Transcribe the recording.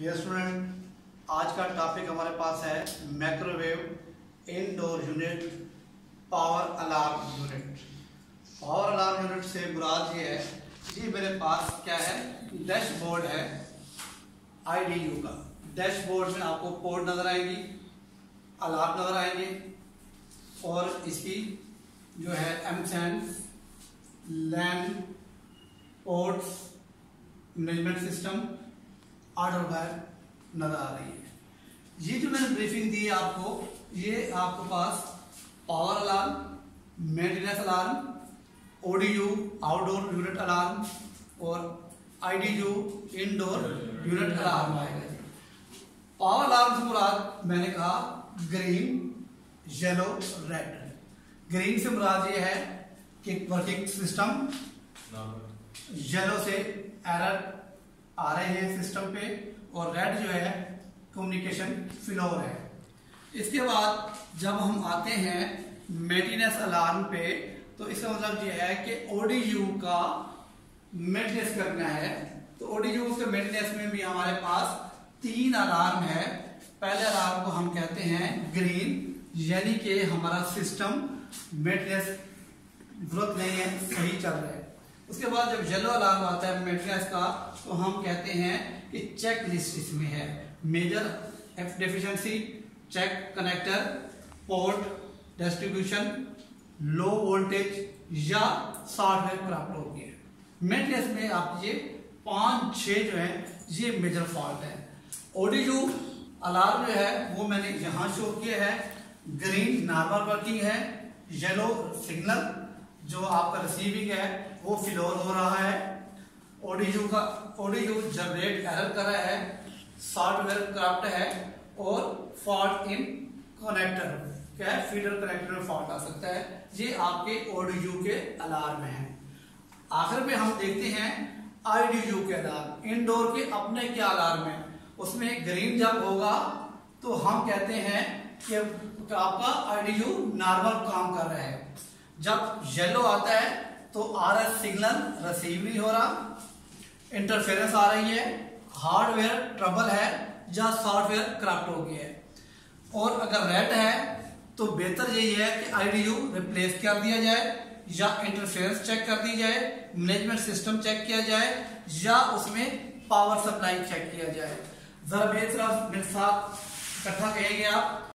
Dear student, आज का topic हमारे पास है microwave indoor unit power alarm unit. Power alarm unit से मुराद ये है, जी मेरे पास क्या है, डैशबोर्ड है आईडीयू का। डैशबोर्ड में आपको पोर्ट नजर आएंगी, अलार्म नजर आएंगे और इसकी जो है एमसेन LAN ports management system order bar नजर आ रही है। ये जो मैंने ब्रीफिंग दी है आपको, ये आपके पास power alarm, maintenance alarm, ODU outdoor unit alarm और आईडीयू इनडोर यूनिट अलार्म आएगा। पावर अलार्म से मुराद मैंने कहा ग्रीन, येलो, रेड। ग्रीन से मुराद ये है कि वर्किंग सिस्टम, येलो से एरर आ रहे हैं सिस्टम पे और रेड जो है कम्युनिकेशन फ्लोर है। इसके बाद जब हम आते हैं मेंटेनेंस अलार्म पे, तो इसका मतलब ये है कि ओडीयू का मेंटेनेंस करना है। तो ओडीयू के मेंटेनेंस में भी हमारे पास 3 अलार्म है। पहले अलार्म को हम कहते हैं ग्रीन, यानी कि हमारा सिस्टम मेंटेनेंस जरूरत नहीं है, सही चल रहा है। उसके बाद जब येलो अलार्म आता है मेंटेनेंस का, तो हम कहते हैं कि चेक लिस्ट इसमें है। Major deficiency, check connector, port distribution, low voltage या सॉफ्टवेयर करप्ट हो गया। मेंटेनेंस में आप ये 5-6 जो है ये मेजर फॉल्ट है। ओडीयू अलार्म जो है वो मैंने यहां शो किया है। ग्रीन नॉर्मल वर्किंग है, येलो सिग्नल जो आपका रिसीविंग है वो फ्लोर हो रहा है। ओडीयू जनरेट एरर कर रहा है, सॉफ्टवेयर करप्ट है और फॉल्ट इन कनेक्टर, क्या है, फीडर कनेक्टर में फॉल्ट आ सकता है। ये आपके ओडीयू के अलार्म हैं। आखिर में हम देखते हैं आईडीयू के अलार्म। इनडोर के अपने क्या अलार्म है, उसमें ग्रीन जब होगा तो हम कहते हैं कि आपका आईडीयू नॉर्मल काम कर रहा है। जब येलो आता है तो आरएस सिग्नल रिसीव नहीं हो रहा, इंटरफेरेंस आ रही है, हार्डवेयर ट्रबल है या सॉफ्टवेयर करप्ट हो गया है। और अगर रेड है तो बेहतर यही है कि आईडीयू रिप्लेस कर दिया जाए या इंटरफेरेंस चेक कर दी जाए, मैनेजमेंट सिस्टम चेक किया जाए या उसमें पावर सप्लाई चेक किया जाए। जरा मेरे साथ इकट्ठा कहेंगे आप,